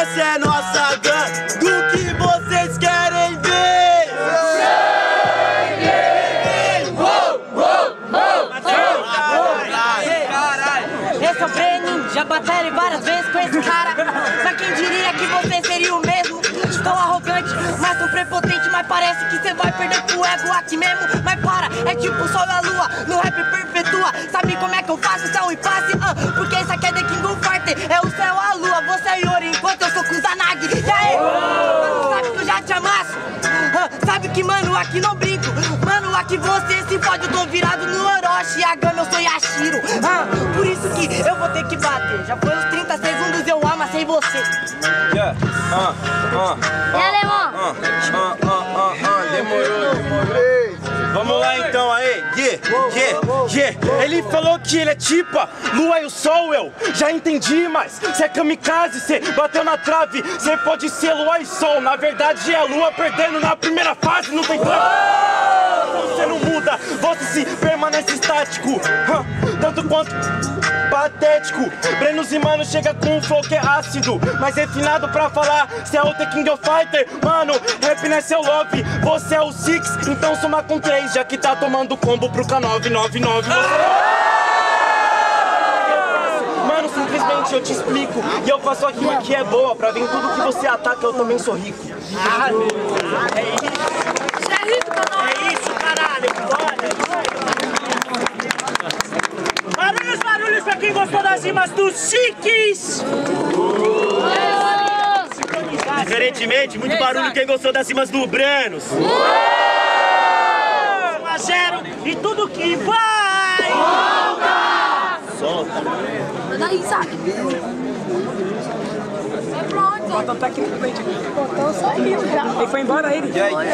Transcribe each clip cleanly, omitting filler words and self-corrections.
essa é nossa gangue. Do que vocês querem ver? Esse é o Brenin, já batalhei várias vezes com esse cara. Mas quem diria que você seria o mesmo? Tão arrogante, mas tão prepotente. Mas parece que você vai perder pro ego aqui mesmo. Mas para, é tipo o sol e a lua, no rap perpetua. Sabe como é que eu faço? Isso é um impasse, porque isso aqui é The King of Fighter. É o céu, a lua, você é Yori, enquanto eu sou Kusanagi. E aí, mano, sabe que eu já te amasso? Sabe que, mano, aqui não brinco. Mano, aqui você se fode, eu tô virado no Orochi. A Gama, eu sou Yashiro. Por isso que eu vou ter que bater. Já foi uns 30 segundos, eu amassei você. alemão? Demorou. Vamos lá então, aí. Ele falou que ele é tipa, lua e o sol, eu já entendi, mas cê é kamikaze, cê bateu na trave, cê pode ser lua e sol. Na verdade é a lua perdendo na primeira fase, não tem trave. Você não muda, você se permanece estático, tanto quanto patético. Brenos e mano chega com um flow que é ácido, mas refinado pra falar, cê é o The King of Fighter. Mano, rap não é seu love, você é o Six, então soma com 3, já que tá tomando combo pro K999. Mano, simplesmente eu te explico, e eu faço a rima que é boa, pra ver em tudo que você ataca eu também sou rico. É isso, caralho, barulhos pra quem gostou das rimas dos Chiques. Diferentemente, muito barulho quem gostou das rimas do Brenos. 1 a 0 e tudo que vai volta. Solta. Manda aí, sabe? É pra onde? Botão técnico pra gente. Botão saiu já. Ele foi embora, ele?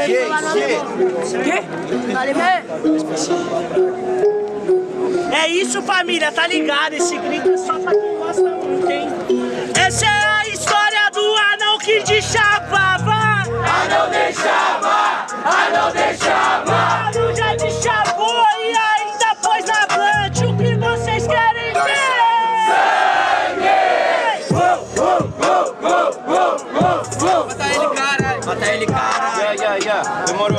É isso, família, tá ligado? Esse grito é só pra quem gosta muito, hein? Essa é a história do anão que deschavava. Anão deixava. Anão já deschavou e ainda pôs na blunt. O que vocês querem ver? Mata ele, caralho. Mata ele, caralho. Demorou.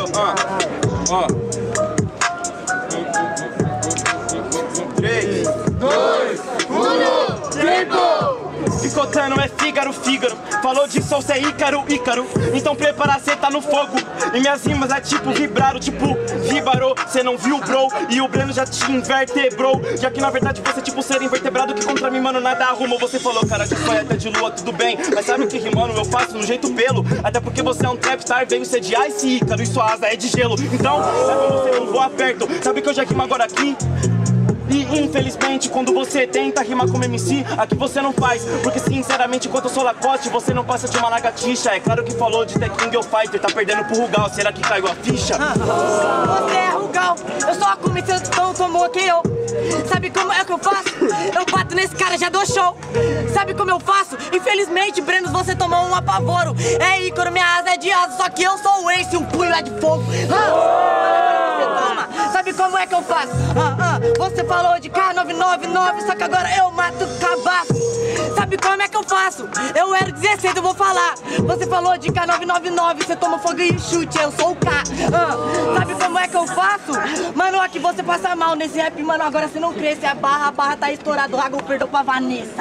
3, 2, 1, tempo! Picotando é Fígaro. Falou de sol, cê é Ícaro. Então prepara, cê tá no fogo. E minhas rimas é tipo vibraro, tipo vibarou. Cê não viu, bro, e o Breno já te invertebrou. Já que na verdade você é tipo ser invertebrado que contra mim, mano, nada arruma. Você falou, cara, de sonho até de lua, tudo bem. Mas sabe o que rimando eu faço no jeito pelo? Até porque você é um trapstar, veio ser de Ice Ícaro e sua asa é de gelo. Então, é pra você não voar perto. Sabe que eu já rimo agora aqui? E infelizmente quando você tenta rimar como MC, aqui você não faz. Porque sinceramente enquanto eu sou Lacoste, você não passa de uma lagartixa. É claro que falou de The King of Fighter, tá perdendo pro Rugal, será que caiu a ficha? Você é Rugal, eu sou a comissão tão tomou que eu. Sabe como é que eu faço? Eu bato nesse cara, já dou show. Sabe como eu faço? Infelizmente, Brenos, você tomou um apavoro. É Ícaro, minha asa é de asa, só que eu sou o Ace, um punho é de fogo. Sabe como é que eu faço? Você falou de K999, só que agora eu mato cabaço. Sabe como é que eu faço? Eu era 16, eu vou falar. Você falou de K999, você toma fogo e chute, eu sou o K. Sabe como é que eu faço? Mano, aqui você passa mal nesse rap, mano, agora você não cresce. A barra tá estourada, o Rago perdeu pra Vanessa.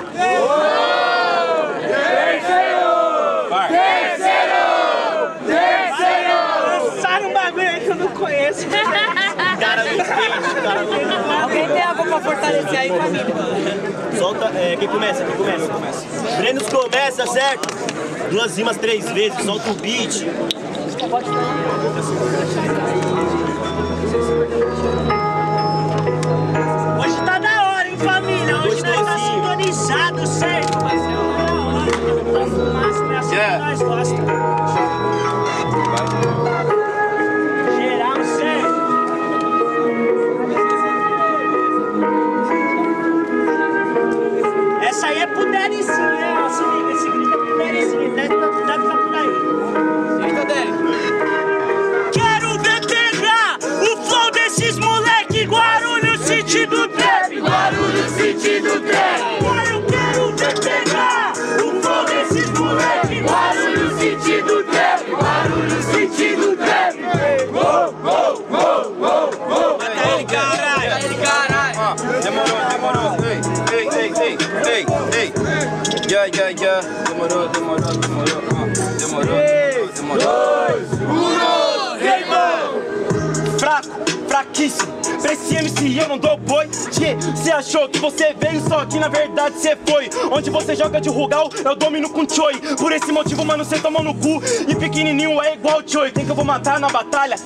Terceiro! Lançaram um bagulho aí que eu não conheço. Alguém tem algo pra fortalecer aí, família? Solta, quem começa? Brenos começa, certo? 2 rimas 3 vezes, solta o beat. Hoje tá da hora, hein, família? Hoje nós tá sintonizado, certo? Mas é o máximo, é assim que nós gostamos. Geral, certo? Essa aí é pro Derizinho, né? Se liga, esse grito é pro Derizinho, deve estar por aí. Eita, Derek. Quero ver pegar o flow desses moleques. Demorou. Fraquíssimo. Pra esse MC eu não dou boi. Cê achou que você veio, só que na verdade cê foi. Onde você joga de rugal, eu domino com choi. Por esse motivo, mano, cê tomou no cu. E pequenininho é igual choi. Quem que eu vou matar na batalha?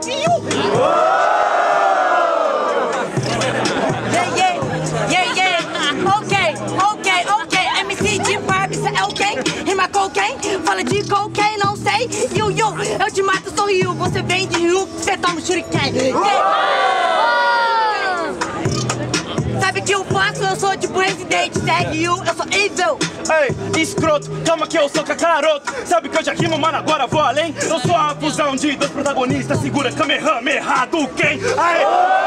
Ok. MC de Barbie, cê é ok? Rima com quem? Fala de cocaine, não sei. Eu te mato, sou Rio. Você vem de Rio, cê toma shuriken. Sabe o que eu faço? Eu sou tipo Resident, segue eu sou evil. Ei, escroto, calma que eu sou cacaroto. Sabe que eu já rimo, mano, agora vou além. Eu sou a fusão de dois protagonistas. Segura Kamehameha do quem? Aê!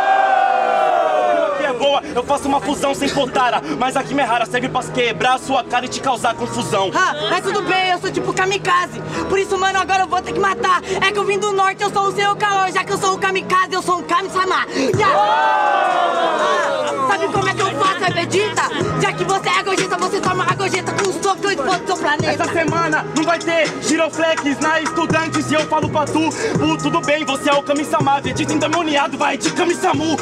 É boa, eu faço uma fusão sem potara. Mas aqui me rara, serve pra quebrar a sua cara e te causar confusão. Mas tudo bem, eu sou tipo kamikaze. Por isso, mano, agora eu vou ter que matar. É que eu vim do norte, eu sou o seu calor. Já que eu sou o kamikaze, eu sou um kami-sama. Sabe como é que eu faço, é Vegeta? Já que você é gorjeta, você toma a gorjeta com o soco que eu explodo do seu planeta. Essa semana não vai ter giroflex na Estudantes. E eu falo pra tu, tudo bem, você é o Kami-sama. Vegeta endemoniado, vai de Kami-samu.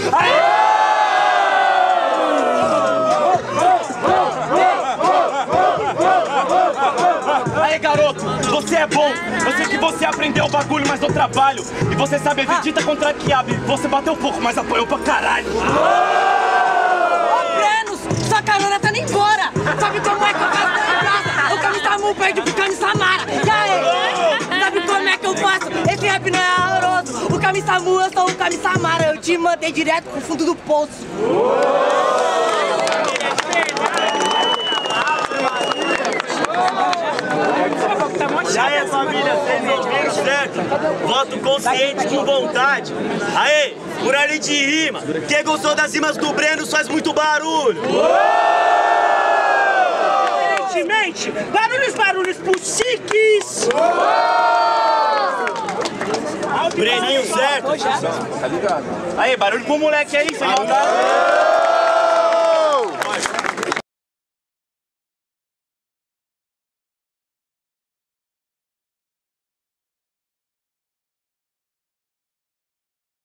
Aí garoto, você é bom. Eu sei que você aprendeu o bagulho, mas eu trabalho. E você sabe, é Vegeta contra Kiabe. Você bateu pouco, mas apanhou pra caralho. Ô, Brenos, sua carona tá indo embora. Sabe como é que eu faço essa praça? O Kami-samu perde pro Kami-samara. E aí? Sabe como é que eu faço? Esse rap não é horroroso. O Kami-samu, eu sou o Kami-samara. Eu te mandei direto pro fundo do poço. E aí, família, vocês viram certo? Voto consciente com vontade. Aê, por ali de rima. Quem gostou das rimas do Breno faz muito barulho. Evidentemente, barulhos psiques. Breninho certo? Aí, barulho pro moleque aí, sem maldade.